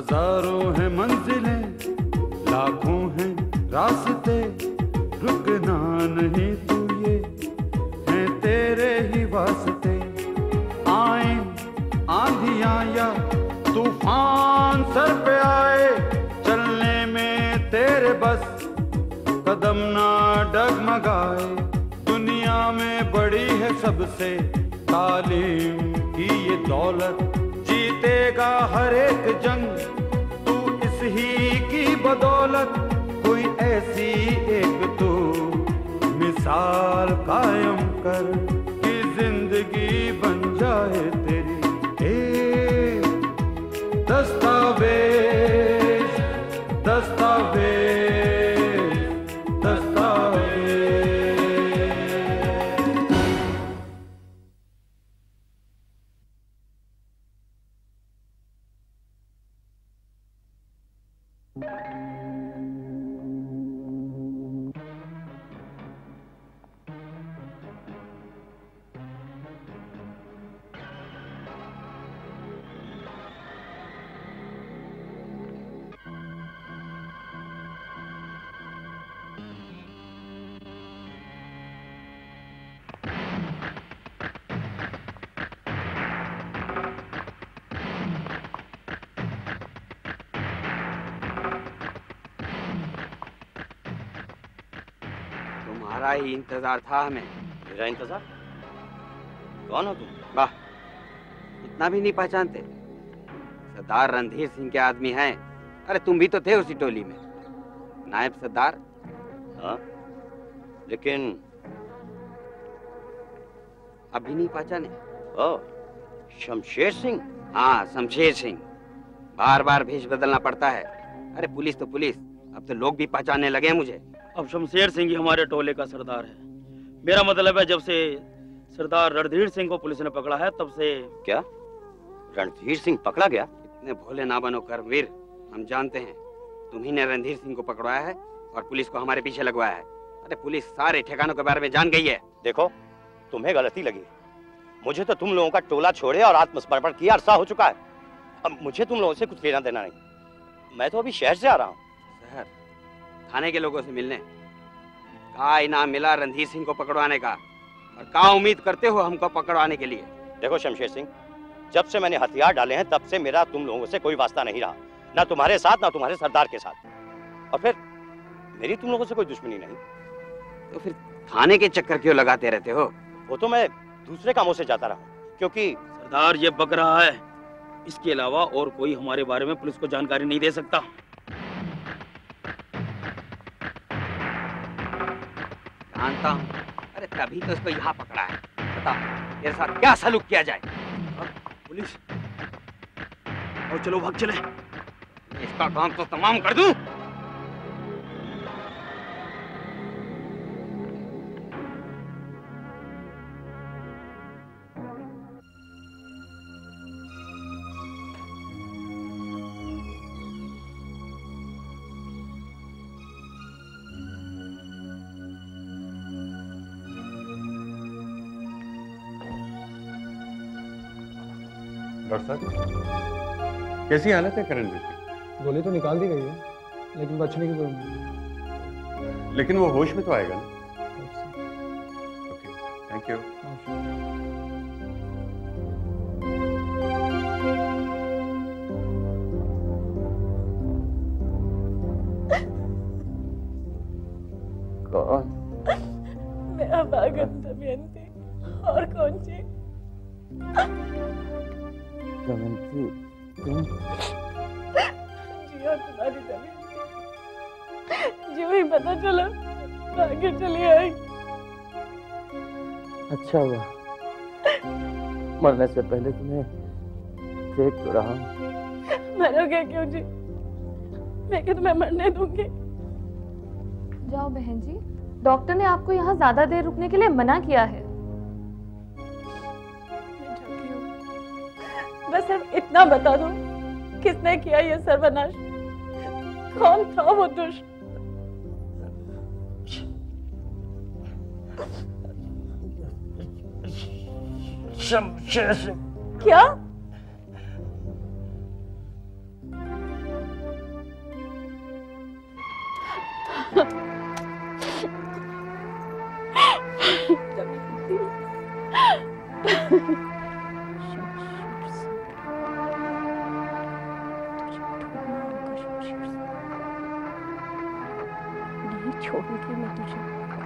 हजारों हैं मंजिलें, लाखों हैं रास्ते, रुकना नहीं तू ये है तेरे ही वास्ते। आए आंधियां या तूफान सर पे आए, चलने में तेरे बस कदम ना डगमगाए। दुनिया में बड़ी है सबसे तालीम की ये दौलत, जीतेगा हर एक जंग तू इस ही की बदौलत। कोई ऐसी एक तू मिसाल कायम कर कि जिंदगी बन जाए तेरी एक दस्तावेज, दस्तावेज, दस्तावेज। तुम्हारा ही इंतजार था हमें। मेरा इंतजार? कौन हो तुम? वाह, इतना भी नहीं पहचानते? सरदार रणधीर सिंह के आदमी हैं। अरे तुम भी तो थे उसी टोली में, नायब सरदार। हाँ, लेकिन अभी नहीं पहचाने? ओ, शमशेर सिंह? हाँ, शमशेर सिंह। बार बार भेष बदलना पड़ता है। अरे पुलिस तो पुलिस, अब तो लोग भी पहचानने लगे हैं मुझे। अब शमशेर सिंह ही हमारे टोले का सरदार है। मेरा मतलब है, जब से सरदार रणधीर सिंह को पुलिस ने पकड़ा है तब से। क्या रणधीर सिंह पकड़ा गया? इतने भोले ना बनो करवीर, हम जानते हैं तुम ही ने रणधीर सिंह को पकड़वाया है और पुलिस को हमारे पीछे लगवाया है। अरे पुलिस सारे ठिकानों के बारे में जान गई है। देखो, तुम्हें गलती लगी। मुझे तो तुम लोगों का टोला छोड़े और आत्मसमर्पण किया अरसा हो चुका है। अब मुझे तुम लोगों से कुछ लेना देना नहीं। मैं तो अभी शहर से आ रहा हूँ। शहर? थाने के लोगों से मिलने? कहा इनाम मिला रणधीर सिंह को पकड़वाने का, और कहा उम्मीद करते हो हमको पकड़वाने के लिए? देखो शमशेर सिंह, जब से मैंने हथियार डाले हैं तब से मेरा तुम लोगों से कोई वास्ता नहीं रहा, ना तुम्हारे साथ ना तुम्हारे सरदार के साथ। और फिर मेरी तुम लोगों से कोई दुश्मनी नहीं। तो फिर थाने के चक्कर क्यों लगाते रहते हो? वो तो मैं दूसरे कामों से जाता रहा, क्योंकि सरदार ये बक रहा है, इसके अलावा और कोई हमारे बारे में पुलिस को जानकारी नहीं दे सकता। जानता हूँ, अरे तभी तो इसको यहाँ पकड़ा है। बता तेरे साथ क्या सलूक किया जाए? पुलिस, और चलो भाग चले। इसका काम तो तमाम कर दूं। डॉक्टर साहब, कैसी हालत है करण की? गोली तो निकाल दी गई है, लेकिन बचने की कोई। लेकिन वो होश में तो आएगा ना? Okay, thank you. कौन? मैं अभागन दमयंती, और कौन सी? दमयंती, तुम? जी हाँ, तुम्हारी दमयंती। जो ही पता चला आगे चली आई। अच्छा हुआ, मरने से पहले तुम्हें देख तो रहा। मरोगे क्यों जी? मैं क्या तुम्हें मरने दूंगी? जाओ बहन जी, डॉक्टर ने आपको यहाँ ज्यादा देर रुकने के लिए मना किया है। बस सिर्फ इतना बता दो, किसने किया ये सर्वनाश? कौन था वो दुष्ट? शमशेर सिंह। क्या? नहीं छोड़ूंगी मैं तुझे।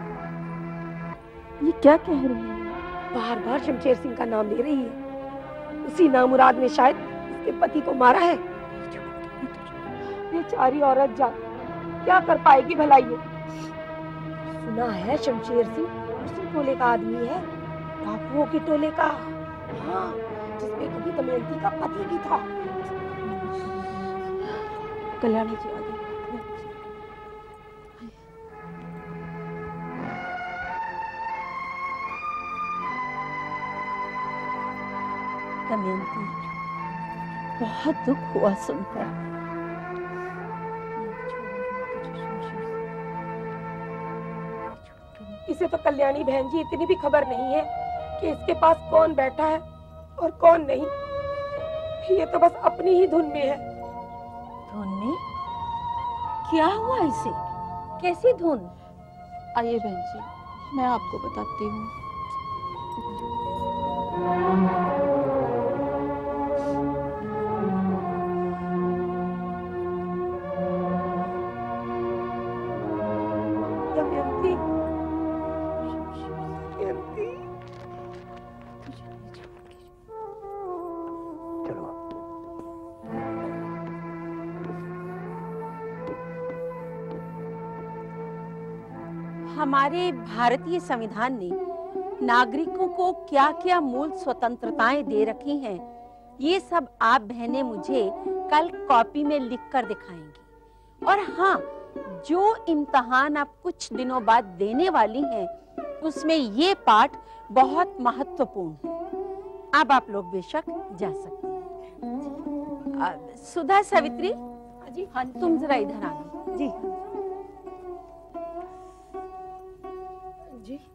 ये क्या कह रही है? बार बार शमशेर सिंह का नाम ले रही है। उसी नामुराद ने शायद उसके पति को मारा है। बेचारी औरत जा क्या कर पाएगी भला ये? सुना है शमशेर सिंह उसी टोले का आदमी है, डाकुओं के टोले का। हाँ, जिसमें कभी दमयंती का पति भी था। कल्याणी जी आ गई। दमयंती, बहुत दुख हुआ सुनकर। इसे तो कल्याणी बहन जी इतनी भी खबर नहीं है कि इसके पास कौन बैठा है और कौन नहीं। ये तो बस अपनी ही धुन में है। धुन में? क्या हुआ इसे? कैसी धुन? आइए बहन जी, मैं आपको बताती हूँ। हमारे भारतीय संविधान ने नागरिकों को क्या क्या मूल स्वतंत्रताएं दे रखी हैं, ये सब आप बहनें मुझे कल कॉपी में लिखकर दिखाएंगी। और हाँ, जो इम्तिहान आप कुछ दिनों बाद देने वाली हैं, उसमें ये पाठ बहुत महत्वपूर्ण है। अब आप लोग बेशक जा सकते हैं। सुधा, सावित्री जी, हाँ तुम जरा इधर आना। जी जी।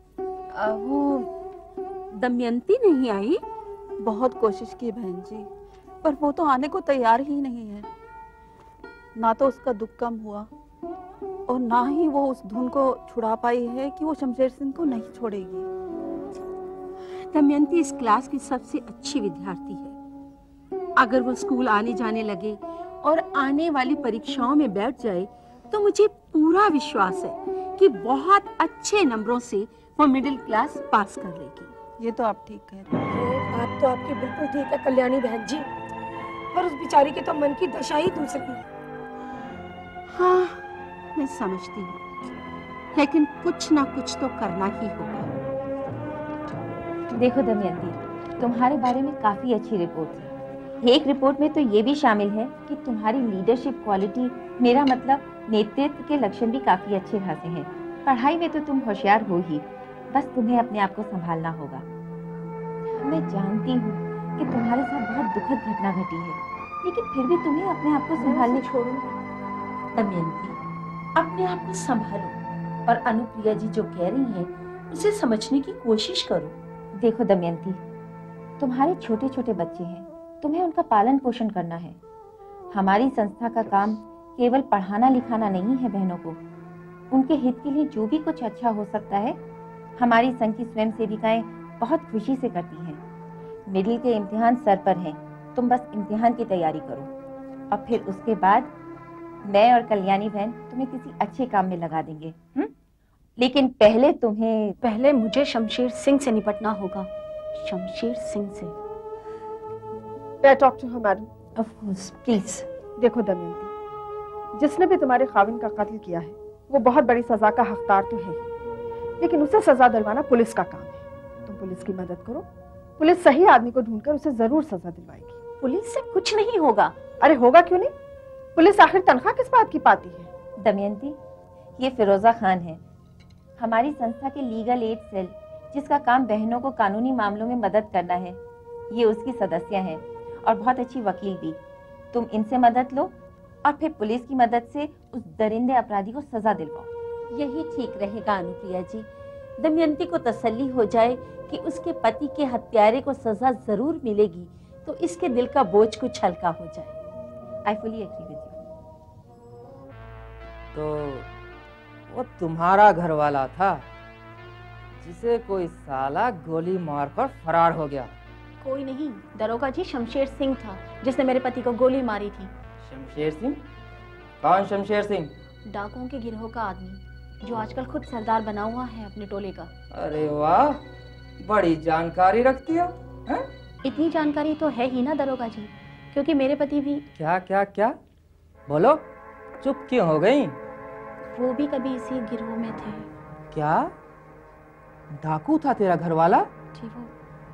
वो दमयंती नहीं आई? बहुत कोशिश की बहन जी, पर वो तो आने को तैयार ही नहीं है। ना तो उसका दुख कम हुआ और ना ही वो उस धुन को छुड़ा पाई है कि वो शमशेर सिंह को नहीं छोड़ेगी। दमयंती इस क्लास की सबसे अच्छी विद्यार्थी है। अगर वो स्कूल आने जाने लगे और आने वाली परीक्षाओं में बैठ जाए तो मुझे पूरा विश्वास है कि बहुत अच्छे नंबरों से वो मिडिल क्लास पास कर लेगी। ये तो आप ठीक कह रहे हैं। बात तो आपकी बिल्कुल ठीक है कल्याणी बहन जी, पर उस बेचारी के तो मन की दशा ही दूसरी है। हाँ, मैं समझती हूँ, लेकिन कुछ ना कुछ तो करना ही होगा। देखो दमयंती, तुम्हारे बारे में काफी अच्छी रिपोर्ट है। एक रिपोर्ट में तो ये भी शामिल है कि तुम्हारी लीडरशिप क्वालिटी, मेरा मतलब नेतृत्व के लक्षण भी काफी अच्छे खासे हैं। पढ़ाई में तो तुम होशियार हो ही, बस तुम्हें अपने आप को संभालना होगा। मैं जानती हूँ कि तुम्हारे साथ बहुत दुखद घटना घटी है, लेकिन फिर भी तुम्हें अपने आप को संभालने छोड़ो। दमयंती, अपने आप को संभालो और अनुप्रिया जी जो कह रही हैं उसे समझने की कोशिश करो। देखो दमयंती, तुम्हारे छोटे छोटे बच्चे हैं, तुम्हें उनका पालन पोषण करना है। हमारी संस्था का काम केवल पढ़ाना लिखाना नहीं है बहनों को। उनके हित के लिए जो भी कुछ अच्छा हो सकता है, हमारी संघ की स्वयं सेविकाएं बहुत खुशी से करती हैं। मिडिल के इम्तिहान सर पर हैं, तुम बस इम्तिहान की तैयारी करो और फिर उसके बाद मैं और कल्याणी बहन तुम्हें किसी अच्छे काम में लगा देंगे। लेकिन पहले मुझे शमशेर सिंह से निपटना होगा। शमशेर सिंह से? May talk to her madam. Of course, please. देखो दमयंती, जिसने भी तुम्हारे खाविन का कत्ल किया है वो बहुत बड़ी सजा का हकदार तो है ही, लेकिन उसे सजा दिलवाना पुलिस का काम है। तुम पुलिस की मदद करो, पुलिस सही आदमी को ढूंढकर उसे जरूर सजा दिलवाएगी। पुलिस से कुछ नहीं होगा। अरे होगा क्यों नहीं, पुलिस आखिर तनख्वाह किस बात की पाती है? दमयंती, ये फिरोजा खान है, हमारी संस्था के लीगल एड सेल, जिसका काम बहनों को कानूनी मामलों में मदद करना है। ये उसकी सदस्य हैं और बहुत अच्छी वकील भी। तुम इनसे मदद लो और फिर पुलिस की मदद से उस दरिंदे अपराधी को सजा दिलवाओ। यही ठीक रहेगा अनुप्रिया जी। दमयंती को तसल्ली हो जाए कि उसके पति के हत्यारे को सजा जरूर मिलेगी, तो इसके दिल का बोझ कुछ हल्का हो जाए। I fully agree with you. तो वो तुम्हारा घर वाला था जिसे कोई साला गोली मारकर फरार हो गया। कोई नहीं, दरोगा जी शमशेर सिंह था जिसने मेरे पति को गोली मारी थी। शमशेर सिंह? कौन शमशेर सिंह? डाकुओं के गिरोह का आदमी जो आजकल खुद सरदार बना हुआ है अपने टोले का। अरे वाह, बड़ी जानकारी रखती हो। हैं? इतनी जानकारी तो है ही ना दरोगा जी, क्योंकि मेरे पति भी। क्या क्या क्या? बोलो, चुप क्यों हो गई? वो भी कभी इसी गिरोह में थे। क्या डाकू था तेरा घर वाला? जी वो।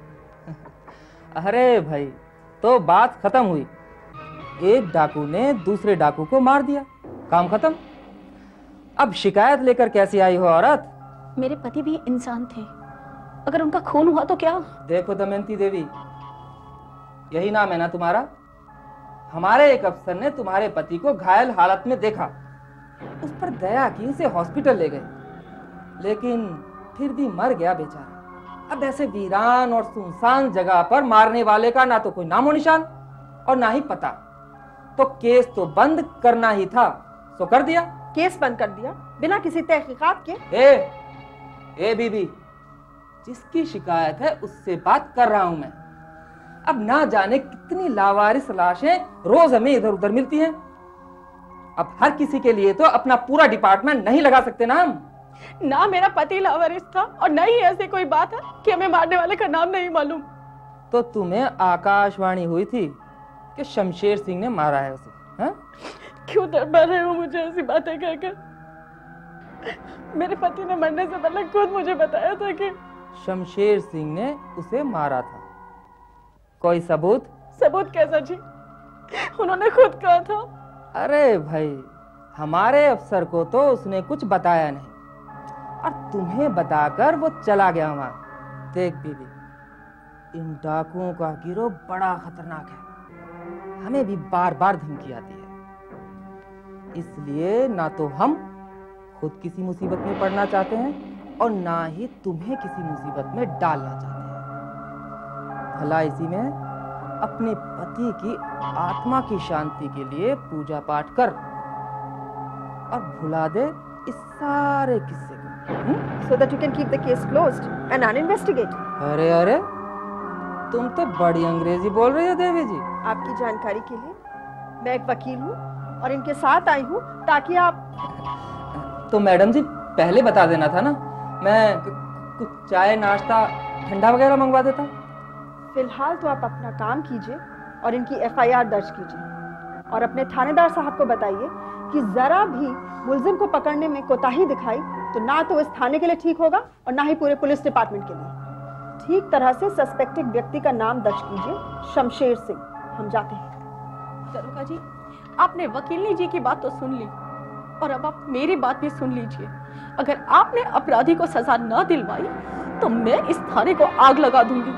अरे भाई, तो बात खत्म हुई। एक डाकू ने दूसरे डाकू को मार दिया, काम खत्म। अब शिकायत लेकर कैसी आई हो औरत? मेरे पति भी इंसान थे, अगर उनका खून हुआ तो क्या? देखो दमयंती देवी, यही नाम है ना तुम्हारा? हमारे एक अफसर ने तुम्हारे पति को घायल हालत में देखा, उस पर दया की, उसे हॉस्पिटल ले गए, लेकिन फिर भी मर गया बेचारा। अब ऐसे वीरान और सुनसान जगह पर मारने वाले का ना तो कोई नामो निशान और ना ही पता। तो केस तो बंद करना ही था, तो कर दिया। केस बंद कर दिया बिना किसी तहकीकात के? ए बीबी, जिसकी शिकायत है उससे बात कर रहा हूं मैं। अब ना जाने कितनी लावारिस लाशें रोज हमें इधर उधर मिलती हैं। अब हर किसी के लिए तो अपना पूरा डिपार्टमेंट नहीं लगा सकते ना हम। ना मेरा पति लावारिस था और न ही ऐसी कोई बात है कि हमें मारने वाले का नाम नहीं मालूम। तो तुम्हें आकाशवाणी हुई थी कि शमशेर सिंह ने मारा है उसे? हाँ? क्यों डरा रहे हो मुझे ऐसी बातें कहकर? मेरे पति ने मरने से पहले खुद मुझे बताया था कि शमशेर सिंह ने उसे मारा था। कोई सबूत? सबूत कैसा जी? उन्होंने खुद कहा था। अरे भाई, हमारे अफसर को तो उसने कुछ बताया नहीं और तुम्हें बताकर वो चला गया वहां। देख बीबी, इन डाकुओं का गिरोह बड़ा खतरनाक है, हमें भी बार बार धमकी आती है। इसलिए ना तो हम खुद किसी मुसीबत में पड़ना चाहते हैं और ना ही तुम्हें किसी मुसीबत में डालना चाहते हैं। भला इसी में अपने पति की आत्मा की शांति के लिए पूजा पाठ कर और भुला दे इस सारे किस्से को। So that you can keep the case closed and uninvestigated. अरे अरे, तुम तो बड़ी अंग्रेजी बोल रही हो देवी जी। आपकी जानकारी के लिए, मैं एक वकील हूँ और इनके साथ आई हूँ ताकि आप। तो मैडम जी पहले बता देना था ना, मैं कुछ चाय नाश्ता ठंडा वगैरह मंगवा देता। फिलहाल तो आप अपना काम कीजिए और इनकी FIR दर्ज कीजिए और अपने थानेदार साहब को बताइए कि जरा भी मुलजिम को पकड़ने में कोताही दिखाई तो ना तो इस थाने के लिए ठीक होगा और ना ही पूरे पुलिस डिपार्टमेंट के लिए। ठीक तरह से सस्पेक्टेड व्यक्ति का नाम दर्ज कीजिए, शमशेर सिंह। हम जाते हैं। दरोगा जी, आपने वकीलनी जी की बात तो सुन ली और अब आप मेरी बात भी सुन लीजिए। अगर आपने अपराधी को सजा न दिलवाई तो मैं इस थाने को आग लगा दूंगी।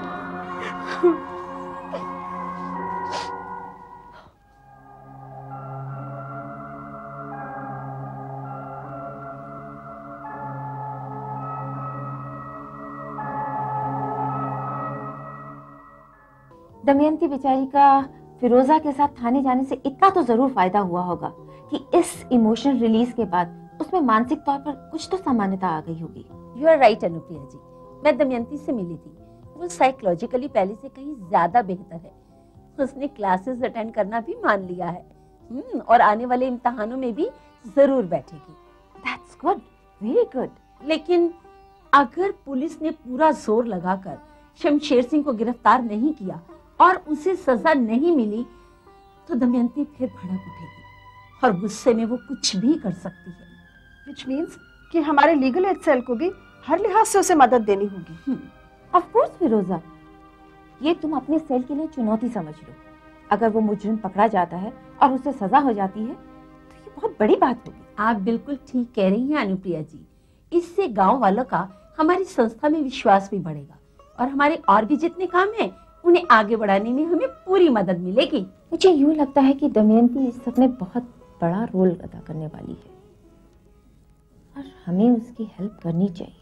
दमयंती बेचारी का फिरोजा के साथ थाने जाने से इतना तो जरूर फायदा हुआ होगा कि इस इमोशनल रिलीज के बाद उसमें मानसिक तौर पर कुछ तो सामान्यता आ गई होगी। You are right Anupriya ji, मैं दमयंती से मिली थी। वो साइकोलॉजिकली पहले से कहीं ज्यादा बेहतर है। उसने क्लासेस अटेंड करना भी मान लिया है और आने वाले इम्तिहानों में भी जरूर बैठेगी। That's good, very good. लेकिन अगर पुलिस ने पूरा जोर लगाकर शमशेर सिंह को गिरफ्तार नहीं किया और उसे सजा नहीं मिली तो दमयंती फिर भड़क उठेगी और गुस्से में वो कुछ भी कर सकती है। Which means कि हमारे लीगल एड सेल को भी हर लिहाज से उसे मदद देनी होगी। ऑफ कोर्स फिरोजा, ये तुम अपने सेल के लिए चुनौती समझ लो। अगर वो मुजरिम पकड़ा जाता है और उसे सजा हो जाती है तो ये बहुत बड़ी बात होगी। आप बिल्कुल ठीक कह रही हैं अनुप्रिया जी। इससे गांव वालों का हमारी संस्था में विश्वास भी बढ़ेगा और हमारे और भी जितने काम हैं उन्हें आगे बढ़ाने में हमें पूरी मदद मिलेगी। मुझे यूं लगता है कि दमयंती इस सब में बहुत बड़ा रोल अदा करने वाली है और हमें उसकी हेल्प करनी चाहिए।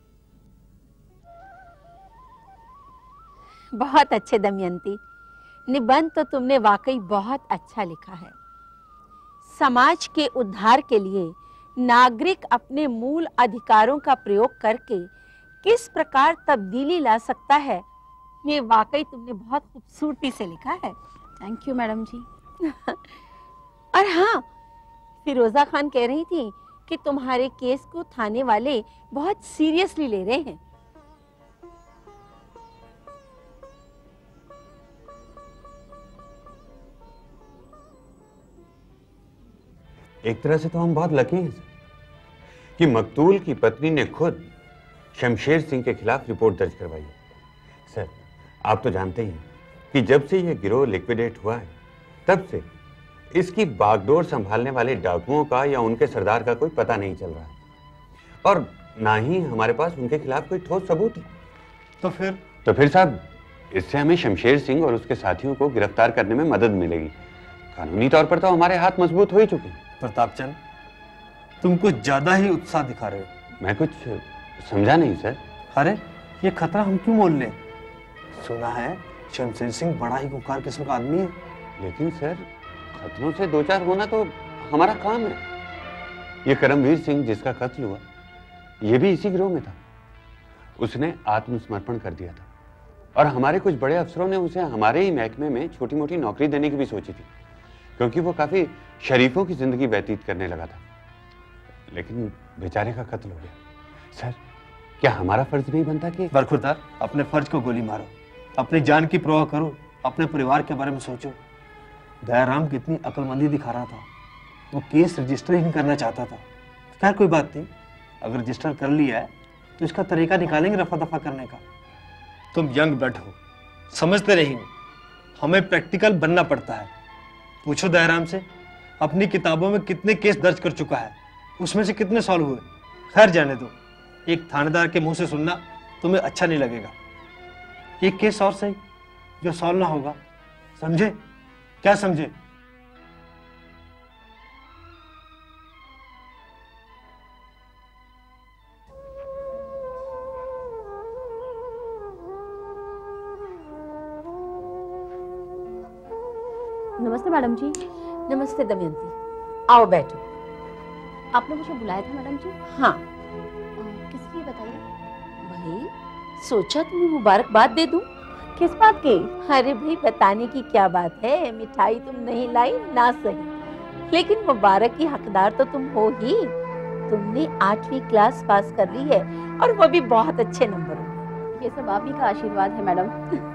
बहुत अच्छे दमयंती, निबंध तो तुमने वाकई बहुत अच्छा लिखा है। समाज के उद्धार के लिए नागरिक अपने मूल अधिकारों का प्रयोग करके किस प्रकार तब्दीली ला सकता है, ये वाकई तुमने बहुत खूबसूरती से लिखा है। Thank you madam ji. और हाँ, फिरोजा खान कह रही थी कि तुम्हारे केस को थाने वाले बहुत सीरियसली ले रहे हैं। एक तरह से तो हम बहुत लकी हैं कि मकतूल की पत्नी ने खुद शमशेर सिंह के खिलाफ रिपोर्ट दर्ज करवाई है। सर, आप तो जानते ही हैं कि जब से यह गिरोह लिक्विडेट हुआ है तब से इसकी बागडोर संभालने वाले डाकुओं का या उनके सरदार का कोई पता नहीं चल रहा है और ना ही हमारे पास उनके खिलाफ कोई ठोस सबूत है। तो फिर साहब, इससे हमें शमशेर सिंह और उसके साथियों को गिरफ्तार करने में मदद मिलेगी। कानूनी तौर पर तो हमारे हाथ मजबूत हो ही चुके हैं। प्रतापचंद, तुम कुछ ज्यादा ही उत्साह दिखा रहे हो। मैं कुछ समझा नहीं सर। अरे ये खतरा हम क्यों मोल लें? सुना है शमशेर सिंह बड़ा ही खूंखार किस्म का आदमी है। लेकिन सर, खतरों से दो चार होना तो हमारा काम है। ये करमवीर सिंह जिसका कत्ल हुआ, ये भी इसी गिरोह में था। उसने आत्मसमर्पण कर दिया था और हमारे कुछ बड़े अफसरों ने उसे हमारे ही महकमे में छोटी मोटी नौकरी देने की भी सोची थी, क्योंकि वो काफी शरीफों की जिंदगी व्यतीत करने लगा था। लेकिन बेचारे का कत्ल हो गया। सर, क्या हमारा फर्ज नहीं बनता कि बरखुरदार, अपने फर्ज को गोली मारो, अपनी जान की परवाह करो, अपने परिवार के बारे में सोचो। दयाराम कितनी अक्लमंदी दिखा रहा था। वो केस रजिस्टर ही नहीं करना चाहता था। खैर कोई बात नहीं, अगर रजिस्टर कर लिया है तो इसका तरीका निकालेंगे रफा दफा करने का। तुम यंग ब्लड हो, समझते रहेंगे। हमें प्रैक्टिकल बनना पड़ता है। पूछो दयाराम से, अपनी किताबों में कितने केस दर्ज कर चुका है, उसमें से कितने सॉल्व हुए। खैर जाने दो, एक थानेदार के मुंह से सुनना तुम्हें अच्छा नहीं लगेगा। एक केस और सही जो सॉल्व ना होगा, समझे? क्या समझे? नमस्ते मैडम जी। नमस्ते दमयंती, आओ बैठो। आपने मुझे बुलाया था मैडम जी? हाँ। किस लिए बताइए? भाई सोचा तुम्हें मुबारकबाद दे दूं। किस बात की? अरे भाई, बताने की क्या बात है, मिठाई तुम नहीं लाई ना सही, लेकिन मुबारक की हकदार तो तुम हो ही। तुमने 8वीं क्लास पास कर ली है और वो भी बहुत अच्छे नंबरों में। ये सब आप ही का आशीर्वाद है मैडम।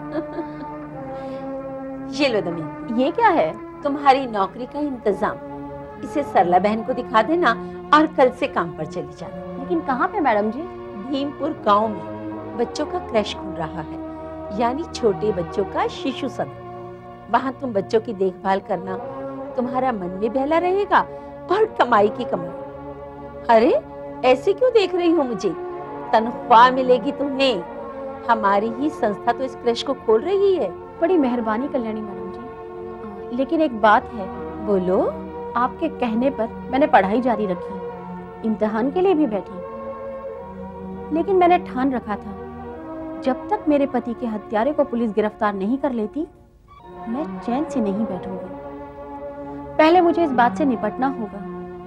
ये लो दमयंती, ये क्या है? तुम्हारी नौकरी का इंतजाम। इसे सरला बहन को दिखा देना और कल से काम पर चली जाना। लेकिन कहाँ पे मैडम जी? भीमपुर गांव में बच्चों का क्रैश खुल रहा है, यानी छोटे बच्चों का शिशु सदन। वहाँ तुम बच्चों की देखभाल करना, तुम्हारा मन भी बहला रहेगा और कमाई की कमाई। अरे ऐसे क्यों देख रही हो मुझे? तनख्वाह मिलेगी तुम्हें। हमारी ही संस्था तो इस क्रैश को खोल रही है। बड़ी मेहरबानी कल्याणी मैडम जी, लेकिन एक बात है। बोलो। आपके कहने पर मैंने पढ़ाई जारी रखी, इम्तिहान के लिए भी बैठी, लेकिन मैंने ठान रखा था जब तक मेरे पति के हत्यारे को पुलिस गिरफ्तार नहीं कर लेती, मैं चैन से नहीं बैठूंगी। पहले मुझे इस बात से निपटना होगा।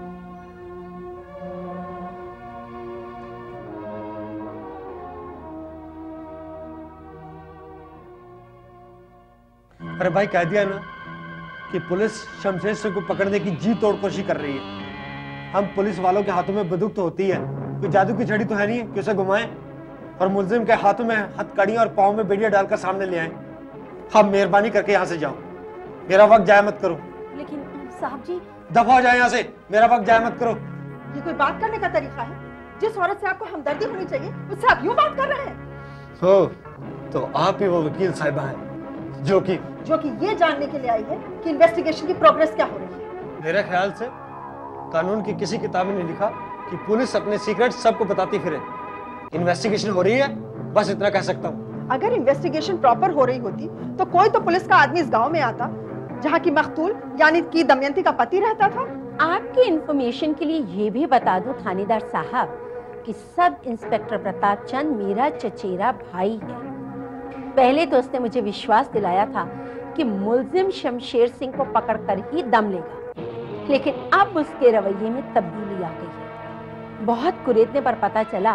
अरे भाई, कह दिया ना कि पुलिस शमशेर सिंह को पकड़ने की जी तोड़ कोशिश कर रही है। हम पुलिस वालों के हाथों में बंदूक तो होती है, कोई जादू की छड़ी तो है नहीं कि उसे घुमाएं और मुलजिम के हाथों में हथकड़ियां और पाँव में बेड़ियां डालकर सामने ले आए। आप मेहरबानी करके यहाँ से जाओ, मेरा वक्त जाया मत करो। लेकिन साहब जी। दफा हो जाए यहाँ से, मेरा वक्त जाया मत करो। ये कोई बात करने का तरीका है? जिस औरत से आपको हमदर्दी होनी चाहिए उससे आप यूं बात कर रहे हैं। हो तो आप ही वो वकील साहिबा हैं जो कि ये जानने के लिए आई है कि इन्वेस्टिगेशन की प्रोग्रेस क्या हो रही है। मेरे ख्याल से कानून की किसी किताब में नहीं लिखा कि पुलिस अपने सीक्रेट सबको बताती फिरे। इन्वेस्टिगेशन हो रही है, बस इतना कह सकता हूँ। अगर इन्वेस्टिगेशन प्रॉपर हो रही होती तो कोई तो पुलिस का आदमी इस गांव में आता जहाँ की मकतूल यानी कि दमयंती का पति रहता था। आपकी इंफॉर्मेशन के लिए ये भी बता दूं थानेदार साहब कि सब इंस्पेक्टर प्रताप चंद मेरा चचेरा भाई है। पहले तो उसने मुझे विश्वास दिलाया था कि मुलजिम शमशेर सिंह को पकड़कर ही दम लेगा, लेकिन अब उसके रवैये में तब्दीली आ गई है। बहुत कुरेदने पर पता चला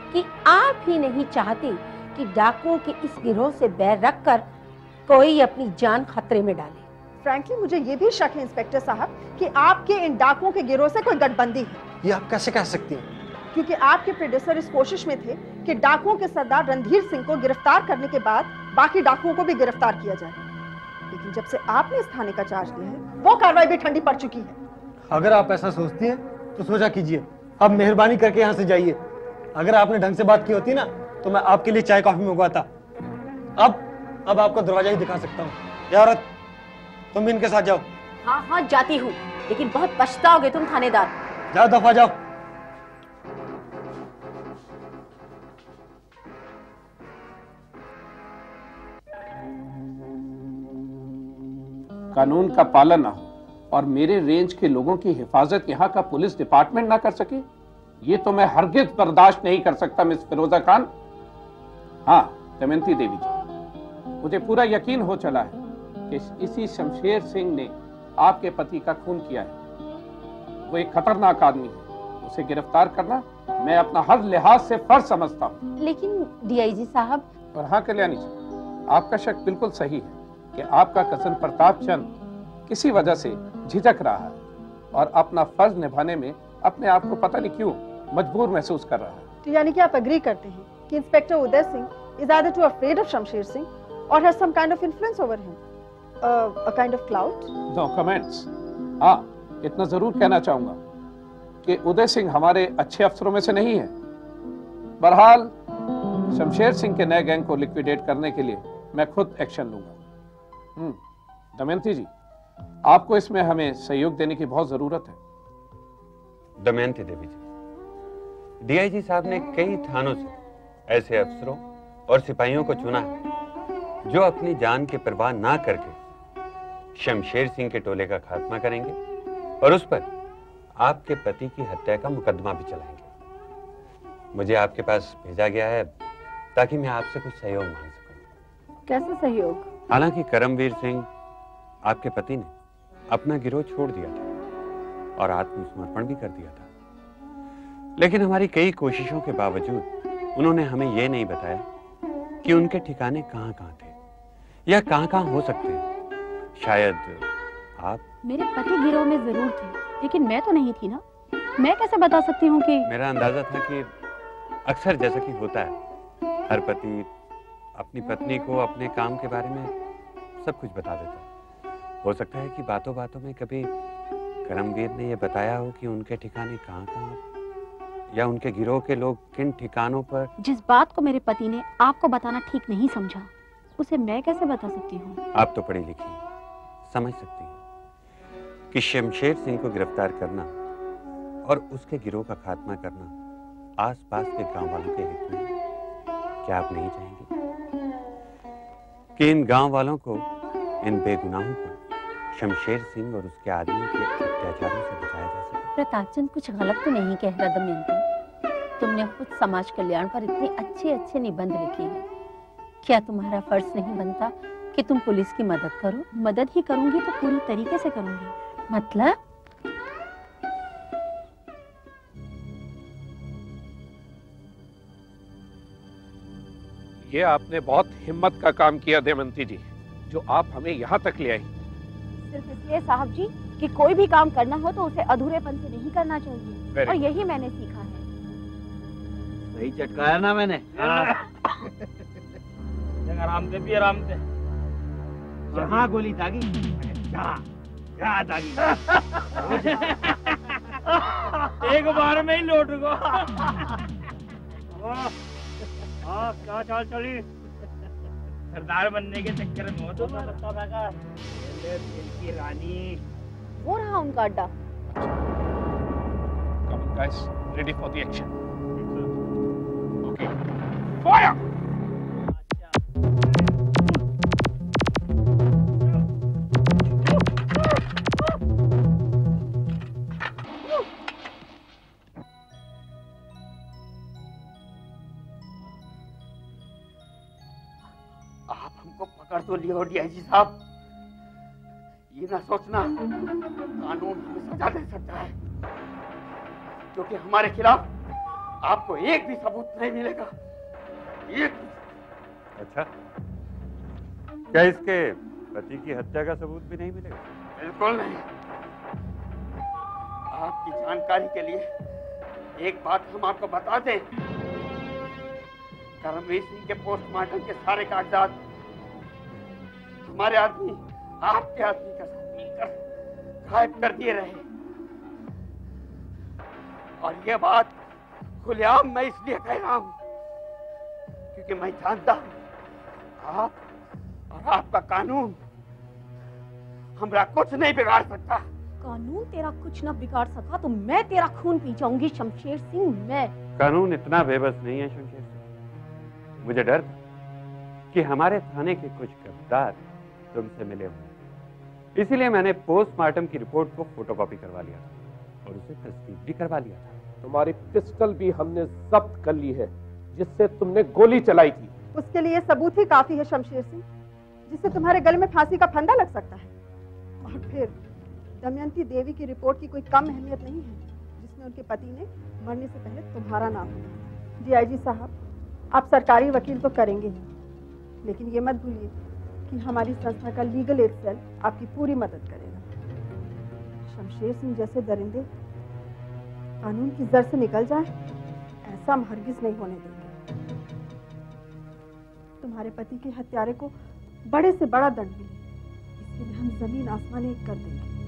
कि आप ही नहीं चाहते कि डाकुओं के इस गिरोह से बैर रखकर कोई अपनी जान खतरे में डाले। फ्रैंकली मुझे ये भी शक है इंस्पेक्टर साहब कि आपके इन डाकुओं के गिरोह से कोई गठबंदी है। ये आप कैसे कह सकती हैं? क्योंकि आपके प्रेडेसर इस कोशिश में थे कि डाकुओं के सरदार रणधीर सिंह को गिरफ्तार करने के बाद बाकी डाकुओं को भी गिरफ्तार किया जाए। लेकिन जब से आपने इस थाने का चार्ज लिया है वो कार्रवाई भी ठंडी पड़ चुकी है। अगर आप ऐसा सोचती हैं तो सोचा कीजिए, अब मेहरबानी करके यहाँ से जाइए। अगर आपने ढंग से बात की होती ना तो मैं आपके लिए चाय कॉफी मंगवाता। अब आपको दरवाजा ही दिखा सकता हूँ। या औरत, तुम भी इनके साथ जाओ। हाँ हाँ जाती हूँ, लेकिन बहुत पछताओगे तुम थानेदार। जाओ, दफा जाओ। कानून का पालन ना हो और मेरे रेंज के लोगों की हिफाजत यहाँ का पुलिस डिपार्टमेंट ना कर सके, ये तो मैं हरगिज बर्दाश्त नहीं कर सकता मिस फिरोजा खान। हाँ दमयंती देवी जी, मुझे पूरा यकीन हो चला है कि इसी शमशेर सिंह ने आपके पति का खून किया है। वो एक खतरनाक आदमी है, उसे गिरफ्तार करना मैं अपना हर लिहाज से फर्ज समझता हूँ। लेकिन डीआईजी साहब। और हाँ कल्याणी जी, आपका शक बिल्कुल सही है कि आपका कजन प्रताप चंद किसी वजह से झिझक रहा है और अपना फर्ज निभाने में अपने आप को पता नहीं क्यों मजबूर महसूस कर रहा है। तो यानी कि आप एग्री करते हैं कि inspector Uday Singh is either too afraid of Shamsher Singh or has some kind of influence over him, a kind of clout? No comments। हाँ इतना जरूर कहना चाहूंगा कि उदय सिंह हमारे अच्छे अफसरों में से नहीं है। बहरहाल शमशेर सिंह के नए गैंग को लिक्विडेट करने के लिए मैं खुद एक्शन लूंगा। दमयंती जी, आपको इसमें हमें सहयोग देने की बहुत जरूरत है। दमयंती देवी जी, डीआईजी साहब ने कई थानों से ऐसे अफसरों और सिपाहियों को चुना है जो अपनी जान की परवाह ना करके शमशेर सिंह के टोले का खात्मा करेंगे और उस पर आपके पति की हत्या का मुकदमा भी चलाएंगे। मुझे आपके पास भेजा गया है ताकि मैं आपसे कुछ सहयोग मांग सकूं। कैसे सहयोग? हालांकि करमवीर सिंह आपके पति ने अपना गिरोह छोड़ दिया था और आत्मसमर्पण भी कर दिया था, लेकिन हमारी कई कोशिशों के बावजूद उन्होंने हमें यह नहीं बताया कि उनके ठिकाने कहां कहां थे या कहां कहां हो सकते हैं। शायद आप। मेरे पति गिरोह में जरूर थे, लेकिन मैं तो नहीं थी ना। मैं कैसे बता सकती हूँ कि। मेरा अंदाजा था कि अक्सर जैसा कि होता है, हर पति अपनी पत्नी को अपने काम के बारे में सब कुछ बता देता है। हो सकता है कि बातों बातों में कभी करमवीर ने यह बताया हो कि उनके ठिकाने कहां कहां या उनके गिरोह के लोग किन ठिकानों पर। जिस बात को मेरे पति ने आपको बताना ठीक नहीं समझा, उसे मैं कैसे बता सकती हूँ? आप तो पढ़ी लिखी समझ सकती हैं कि शमशेर सिंह को गिरफ्तार करना और उसके गिरोह का खात्मा करना आसपास के गांव वालों के हित में। क्या आप नहीं चाहेंगे कि इन गांव वालों को, इन बेगुनाहों को शमशेर सिंह और उसके आदमी के अत्याचारों से बचाया जा सके? प्रताप चंद कुछ गलत तो नहीं कह रहा दमयंती। तुमने खुद समाज कल्याण पर इतने अच्छे अच्छे निबंध लिखे हैं। क्या तुम्हारा फर्ज नहीं बनता कि तुम पुलिस की मदद करो? मदद ही करूंगी तो पूरी तरीके से करूंगी। मतलब? ये आपने बहुत हिम्मत का काम किया दमयंती जी, जो आप हमें यहाँ तक ले आई। सिर्फ इसलिए साहब जी कि कोई भी काम करना हो तो उसे अधूरेपन से नहीं करना चाहिए, और यही मैंने सीखा है। सही चटकाया ना मैंने। आराम से भी आराम से। जहाँ गोली दागी जहाँ दागी एक बार में ही लौट गो। हाँ क्या चाल चली? सरदार बनने के चक्कर में हो तो दिल की रानी। वो रहा उनका अड्डा। Come on guys, ready for the action. Okay, fire! आप हमको पकड़ तो लियो डीआईजी साहब, ये ना सोचना कानून हमें सजा दे सकता है, क्योंकि हमारे खिलाफ आपको एक भी सबूत नहीं मिलेगा, एक भी। अच्छा, क्या इसके पति की हत्या का सबूत भी नहीं मिलेगा? बिल्कुल नहीं। आपकी जानकारी के लिए एक बात हम आपको बता दें, करमवीर सिंह के पोस्टमार्टम के सारे कागजात हमारे आदमी आपके आदमी के साथ मिलकर गायब कर दिए रहे। और ये बात खुलेआम मैं इसलिए कह रहा हूं क्योंकि मैं जानता हूं आप और आपका कानून हमरा कुछ नहीं बिगाड़ सकता। कानून तेरा कुछ न बिगाड़ सका तो मैं तेरा खून पी जाऊंगी शमशेर सिंह। मैं कानून इतना बेबस नहीं है शमशेर सिंह। मुझे डर था कि हमारे थाने के कुछ गद्दार तुमसे मिले हुए, इसीलिए मैंने पोस्टमार्टम की रिपोर्ट को फोटोकॉपी करवा लिया था और उसे तस्दीक भी करवा लिया था। तुम्हारी पिस्टल भी हमने जब्त कर ली है जिससे तुमने गोली चलाई थी। उसके लिए सबूत ही काफी है शमशेर सिंह, जिससे तुम्हारे गले में फांसी का फंदा लग सकता है। और फिर दमयंती देवी की रिपोर्ट की कोई कम अहमियत नहीं है, जिसमें उनके पति ने मरने से पहले तुम्हारा नाम लिया। डीआईजी साहब, आप सरकारी वकील तो करेंगे ही, लेकिन ये मत भूलिए कि हमारी संस्था का लीगल एड सेल आपकी पूरी मदद करेगा। शमशेर सिंह जैसे दरिंदे कानून की जड़ से निकल जाए, ऐसा हम हरगिज नहीं होने देंगे। तुम्हारे पति के हत्यारे को बड़े से बड़ा दंड मिले, इसके लिए हम जमीन आसमान एक कर देंगे।